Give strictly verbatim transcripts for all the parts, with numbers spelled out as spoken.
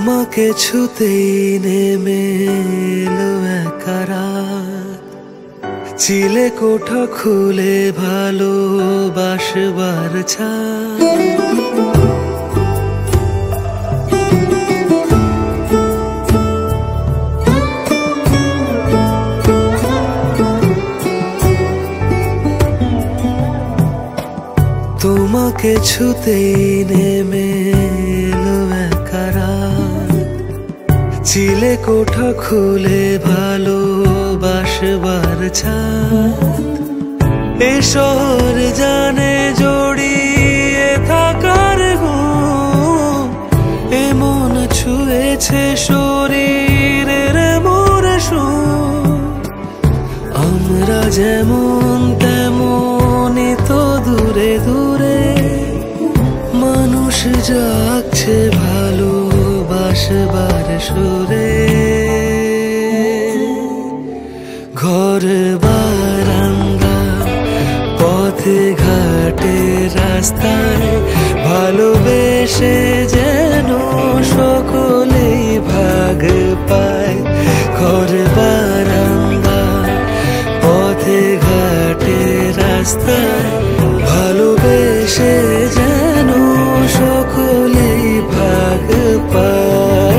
তোমাকে ছুতেই নেমে এলো একা রাত, চিলে কোঠা খুলে ভালোবাসবার ছাদ। তোমাকে ছুতেই নেমে এলো একা রাত, চিলে কোঠা খুলে ভালোবাসবার ছাদ। এ শহর জানে জড়িয়ে থাকার ঘুম, এমন ছুঁয়েছে শরীরের মোর সুর। আমরা যেমন তেমনই তো দূরে দূরে, মানুষ জাগছে ভালোবাসবার সুরে। ঘর বারান্দা পথে ঘাটে রাস্তায়, ভালোবেসে যেন সকলেই ভাগ পায়। ঘর বারান্দা পথে ঘাটে রাস্তায়, ভালোবেসে যেন সকলেই ভাগ পায়।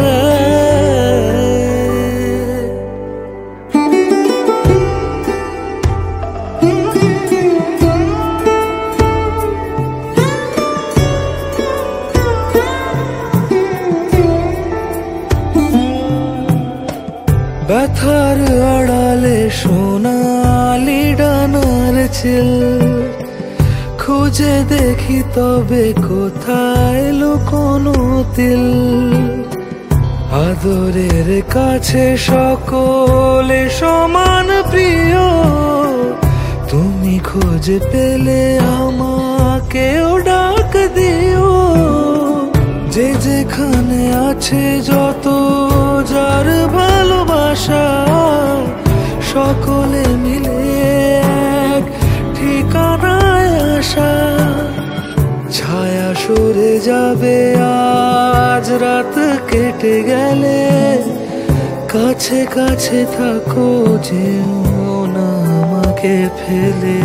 ব্যথার আড়ালে সোনালি ডানার চিল, খুঁজে দেখি তবে কোথায় লুকোনো তিল। আদরের কাছে সকলে সমান প্রিয়, তুমি খোঁজ পেলে আমাকেও ডাক দিও। যে যেখানে আছে যত যার ভালোবাসা, সকলে মিলে এক ঠিকানায় আসা। ছায়া সরে যাবে আজ রাত কেটে গেলে, কাছে কাছে থাকো যেও না আমাকে ফেলে।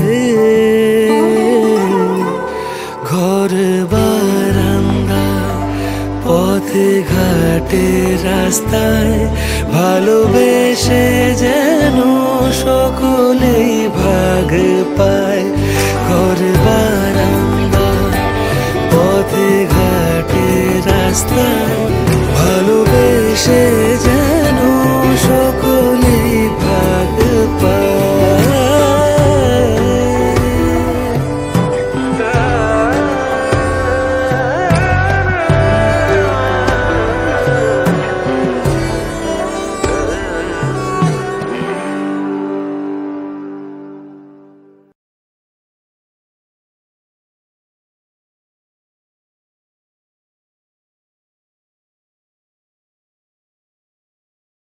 ঘর বারান্দা পথে ঘাটে রাস্তায়, ভালোবেসে যেন সকলেই ভাগ পায়। ঘর বারান্দা পথে ঘাটে রাস্তায়, ভালোবেসে